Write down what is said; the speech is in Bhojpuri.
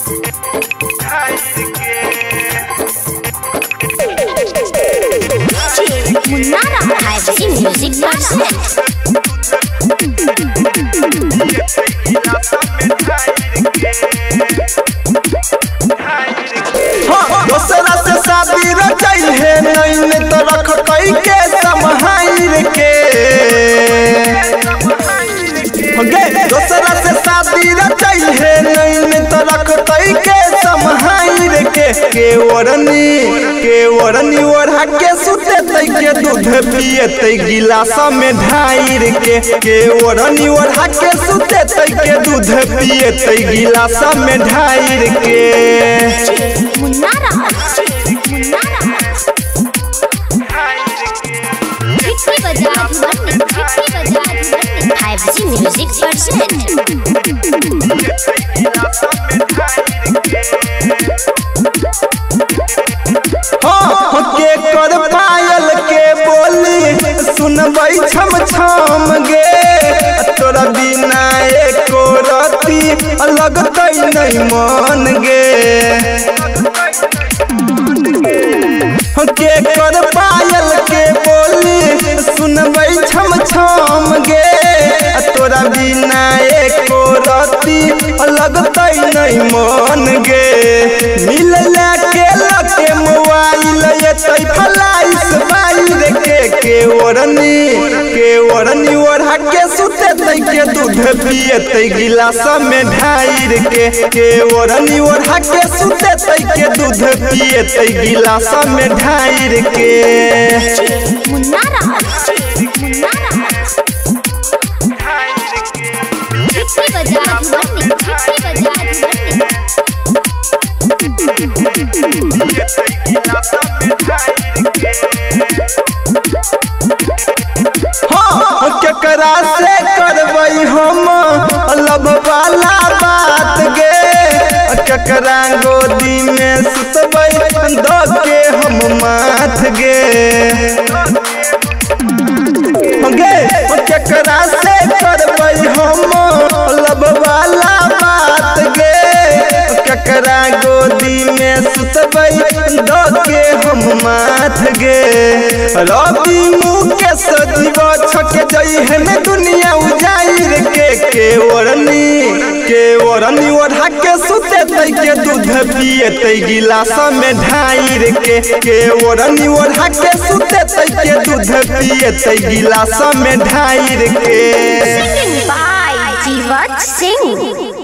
दोसरा से शादी रचाई है नहीं तो रख कई के समहाइर के दोसरा से शादी रचाई है नहीं तो रख कई के समहाइर के ओढ़नी ओढ़ा के सुते तई के दूध पिए तई गिलास में ढाइर के ओढ़नी ओढ़ा के सुते तई के दूध पिए तई गिलास में ढाइर के 5G Music के कर पायल के बोली सुनबई छम छम गे तोरा बिना एको रती लगतई नहीं मन गे के कर पायल के बोली सुनबई छम छम गे तोरा बिना एको रती लगतई नहीं मन गे मिल के मोबाइल ये फलाइस बाइर के ओढ़नी ओढ़ा के सुते तई के दूध पिए तई गिलास में ढाइर के ओढ़नी ओढ़ा के सुते तई के दूध पिए तई गिलास में ढाइर के केकरा से करबई हम लब वाला बात गे केकरा गोदी में सुतबई दो के हम माथ गे केकरा से करबई हम लब वाला बात गे केकरा गोदी में सुतबई दो के हम माथ गे रवि मुकेश जीव छक जई है में दुनिया उजाइर के ओढ़नी ओढ़ा के सुते तई के दूध पिए तई गिलास में ढाइर के ओढ़नी ओढ़ा के सुते तई के दूध पिए तई गिलास में ढाइर के Singing by Jivat Singh.